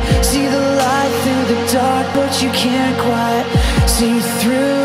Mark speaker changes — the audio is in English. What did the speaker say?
Speaker 1: See the light through the dark, but you can't quite see through